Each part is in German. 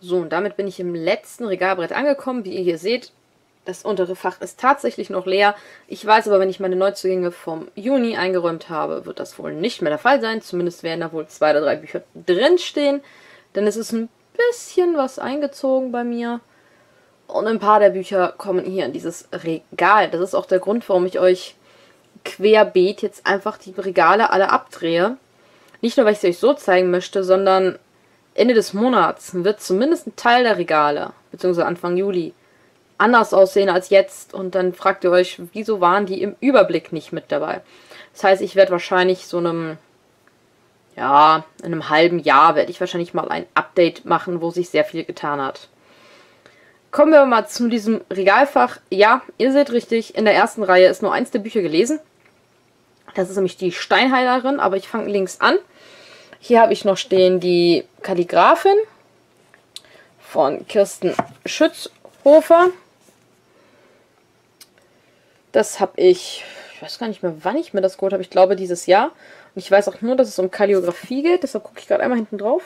So, und damit bin ich im letzten Regalbrett angekommen. Wie ihr hier seht, das untere Fach ist tatsächlich noch leer. Ich weiß aber, wenn ich meine Neuzugänge vom Juni eingeräumt habe, wird das wohl nicht mehr der Fall sein. Zumindest werden da wohl 2 oder 3 Bücher drinstehen. Denn es ist ein bisschen was eingezogen bei mir. Und ein paar der Bücher kommen hier in dieses Regal. Das ist auch der Grund, warum ich euch querbeet jetzt einfach die Regale alle abdrehe. Nicht nur, weil ich sie euch so zeigen möchte, sondern Ende des Monats wird zumindest ein Teil der Regale, beziehungsweise Anfang Juli, anders aussehen als jetzt. Und dann fragt ihr euch, wieso waren die im Überblick nicht mit dabei? Das heißt, ich werde wahrscheinlich so einem, ja, in einem halben Jahr werde ich wahrscheinlich mal ein Update machen, wo sich sehr viel getan hat. Kommen wir mal zu diesem Regalfach. Ja, ihr seht richtig, in der ersten Reihe ist nur eins der Bücher gelesen. Das ist nämlich die Steinheilerin, aber ich fange links an. Hier habe ich noch stehen die Kalligraphin von Kirsten Schützhofer. Das habe ich weiß gar nicht mehr, wann ich mir das geholt habe. Ich glaube, dieses Jahr. Und ich weiß auch nur, dass es um Kalligraphie geht. Deshalb gucke ich gerade einmal hinten drauf.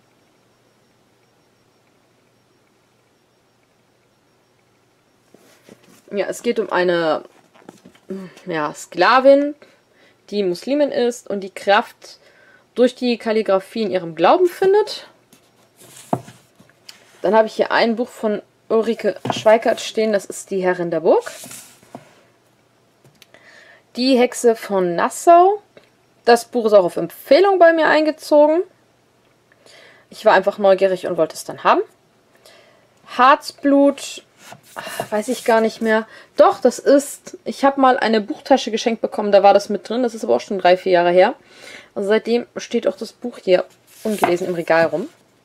Ja, es geht um eine Sklavin, die Muslimin ist und die Kraft durch die Kalligraphie in ihrem Glauben findet. Dann habe ich hier ein Buch von Ulrike Schweikart stehen, das ist Die Herrin der Burg. Die Hexe von Nassau. Das Buch ist auch auf Empfehlung bei mir eingezogen. Ich war einfach neugierig und wollte es dann haben. Harzblut, weiß ich gar nicht mehr. Doch, das ist, ich habe mal eine Buchtasche geschenkt bekommen, da war das mit drin. Das ist aber auch schon 3, 4 Jahre her. Also seitdem steht auch das Buch hier ungelesen im Regal rum.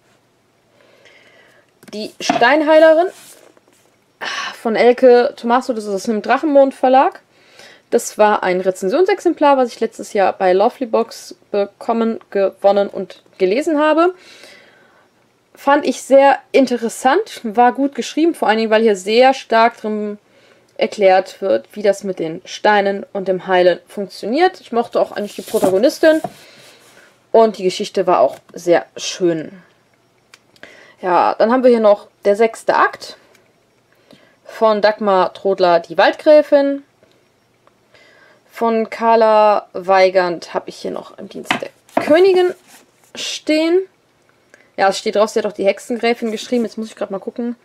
Die Steinheilerin von Elke Tomasso, das ist aus dem Drachenmond Verlag. Das war ein Rezensionsexemplar, was ich letztes Jahr bei Lovelybox bekommen, gewonnen und gelesen habe. Fand ich sehr interessant, war gut geschrieben, vor allen Dingen, weil hier sehr stark drin erklärt wird, wie das mit den Steinen und dem Heilen funktioniert. Ich mochte auch eigentlich die Protagonistin und die Geschichte war auch sehr schön. Ja, dann haben wir hier noch der 6. Akt von Dagmar Trodler, die Waldgräfin. Von Carla Weigand habe ich hier noch im Dienst der Königin stehen. Ja, es steht drauf, sie hat auch die Hexengräfin geschrieben. Jetzt muss ich gerade mal gucken.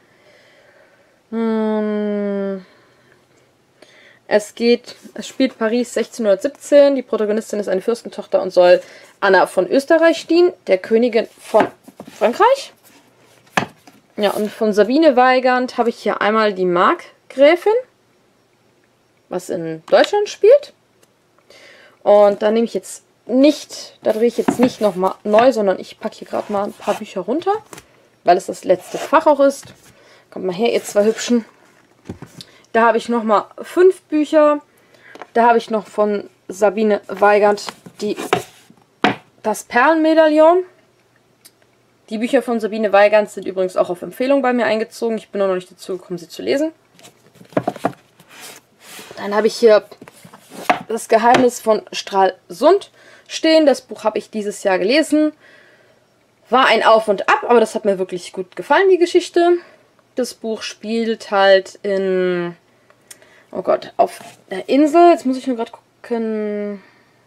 Es spielt Paris 1617. Die Protagonistin ist eine Fürstentochter und soll Anna von Österreich dienen, der Königin von Frankreich. Ja, und von Sabine Weigand habe ich hier einmal die Markgräfin, was in Deutschland spielt. Und da nehme ich jetzt nicht, da drehe ich jetzt nicht nochmal neu, sondern ich packe hier gerade mal ein paar Bücher runter, weil es das letzte Fach auch ist. Kommt mal her, ihr 2 Hübschen. Da habe ich nochmal 5 Bücher. Da habe ich noch von Sabine Weigand das Perlenmedaillon. Die Bücher von Sabine Weigand sind übrigens auch auf Empfehlung bei mir eingezogen. Ich bin noch nicht dazu gekommen, sie zu lesen. Dann habe ich hier Das Geheimnis von Stralsund stehen. Das Buch habe ich dieses Jahr gelesen. War ein Auf und Ab, aber das hat mir wirklich gut gefallen, die Geschichte. Das Buch spielt halt in, oh Gott, auf der Insel. Jetzt muss ich nur gerade gucken.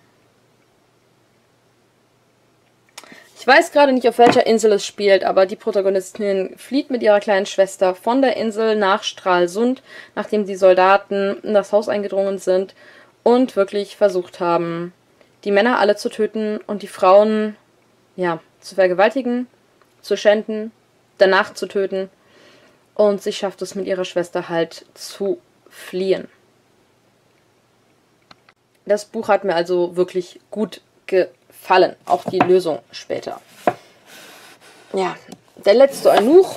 Ich weiß gerade nicht, auf welcher Insel es spielt, aber die Protagonistin flieht mit ihrer kleinen Schwester von der Insel nach Stralsund, nachdem die Soldaten in das Haus eingedrungen sind und wirklich versucht haben, die Männer alle zu töten und die Frauen, ja, zu vergewaltigen, zu schänden, danach zu töten. Und sie schafft es mit ihrer Schwester halt zu fliehen. Das Buch hat mir also wirklich gut gefallen. Auch die Lösung später. Ja, der letzte Eunuch.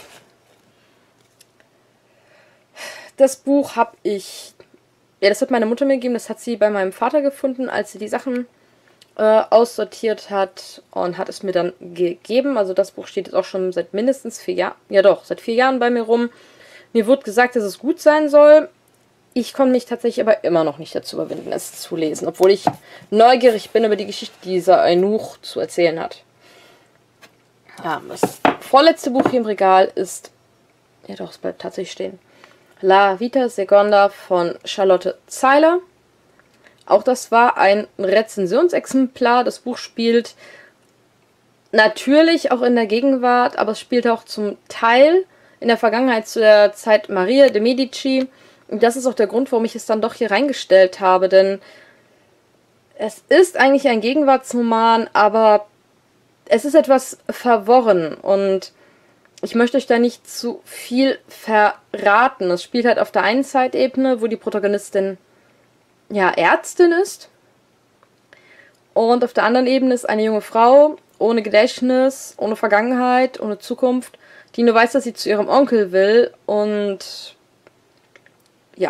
Das Buch habe ich, ja, das hat meine Mutter mir gegeben. Das hat sie bei meinem Vater gefunden, als sie die Sachen aussortiert hat und hat es mir dann gegeben. Also das Buch steht jetzt auch schon seit mindestens 4 Jahren, ja doch, seit 4 Jahren bei mir rum. Mir wurde gesagt, dass es gut sein soll. Ich konnte mich tatsächlich aber immer noch nicht dazu überwinden, es zu lesen, obwohl ich neugierig bin über die Geschichte, die dieser Eunuch zu erzählen hat. Ja, das vorletzte Buch hier im Regal ist, ja doch, es bleibt tatsächlich stehen, La Vita Seconda von Charlotte Zeiler. Auch das war ein Rezensionsexemplar. Das Buch spielt natürlich auch in der Gegenwart, aber es spielt auch zum Teil in der Vergangenheit zu der Zeit Maria de Medici. Und das ist auch der Grund, warum ich es dann doch hier reingestellt habe, denn es ist eigentlich ein Gegenwartsroman, aber es ist etwas verworren und ich möchte euch da nicht zu viel verraten. Es spielt halt auf der einen Zeitebene, wo die Protagonistin ja Ärztin ist, und auf der anderen Ebene ist eine junge Frau ohne Gedächtnis, ohne Vergangenheit, ohne Zukunft, die nur weiß, dass sie zu ihrem Onkel will. Und ja,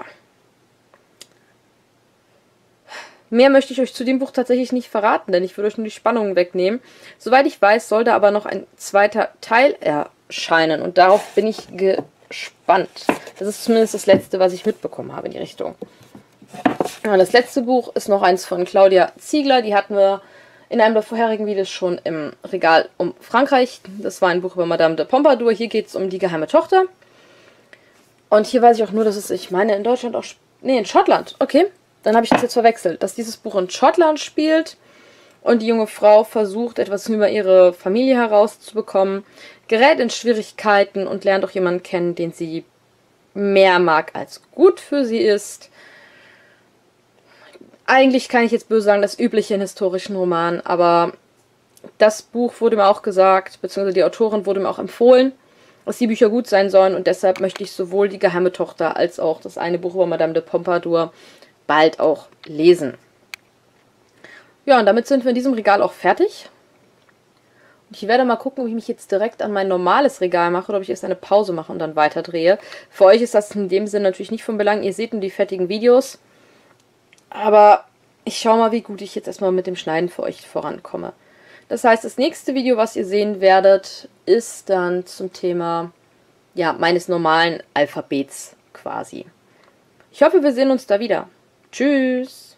mehr möchte ich euch zu dem Buch tatsächlich nicht verraten, denn ich würde euch nur die Spannung wegnehmen. Soweit ich weiß, soll da aber noch ein zweiter Teil erscheinen und darauf bin ich gespannt. Das ist zumindest das letzte, was ich mitbekommen habe in die Richtung. Ja, das letzte Buch ist noch eins von Claudia Ziegler. Die hatten wir in einem der vorherigen Videos schon im Regal um Frankreich. Das war ein Buch über Madame de Pompadour. Hier geht es um die geheime Tochter. Und hier weiß ich auch nur, dass es, ich meine, in Deutschland auch... Nee, in Schottland. Okay, dann habe ich das jetzt verwechselt. Dass dieses Buch in Schottland spielt und die junge Frau versucht, etwas über ihre Familie herauszubekommen, gerät in Schwierigkeiten und lernt auch jemanden kennen, den sie mehr mag als gut für sie ist. Eigentlich kann ich jetzt böse sagen, das übliche in historischen Romanen, aber das Buch wurde mir auch gesagt, beziehungsweise die Autorin wurde mir auch empfohlen, dass die Bücher gut sein sollen und deshalb möchte ich sowohl die geheime Tochter als auch das eine Buch über Madame de Pompadour bald auch lesen. Ja, und damit sind wir in diesem Regal auch fertig. Und ich werde mal gucken, ob ich mich jetzt direkt an mein normales Regal mache oder ob ich erst eine Pause mache und dann weiterdrehe. Für euch ist das in dem Sinne natürlich nicht von Belang, ihr seht nur die fertigen Videos. Aber ich schaue mal, wie gut ich jetzt erstmal mit dem Schneiden für euch vorankomme. Das heißt, das nächste Video, was ihr sehen werdet, ist dann zum Thema, ja, meines normalen Alphabets quasi. Ich hoffe, wir sehen uns da wieder. Tschüss!